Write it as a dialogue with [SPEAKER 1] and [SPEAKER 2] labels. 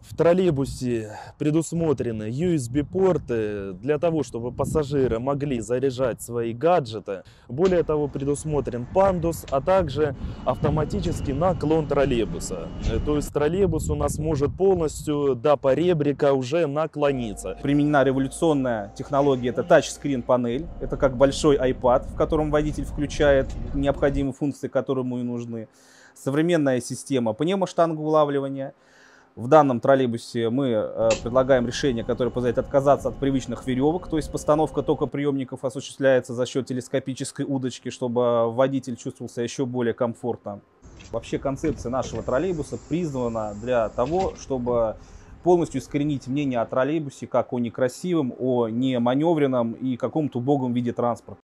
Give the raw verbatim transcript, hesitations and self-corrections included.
[SPEAKER 1] В троллейбусе предусмотрены ю эс би-порты для того, чтобы пассажиры могли заряжать свои гаджеты. Более того, предусмотрен пандус, а также автоматический наклон троллейбуса. То есть троллейбус у нас может полностью до поребрика уже наклониться.
[SPEAKER 2] Применена революционная технология, это тачскрин-панель. Это как большой iPad, в котором водитель включает необходимые функции, которые ему и нужны. Современная система пневмоштангоулавливания. В данном троллейбусе мы э, предлагаем решение, которое позволяет отказаться от привычных веревок, то есть постановка токоприемников осуществляется за счет телескопической удочки, чтобы водитель чувствовал себя еще более комфортно. Вообще концепция нашего троллейбуса призвана для того, чтобы полностью искоренить мнение о троллейбусе как о некрасивом, о неманевренном и каком-то убогом виде транспорта.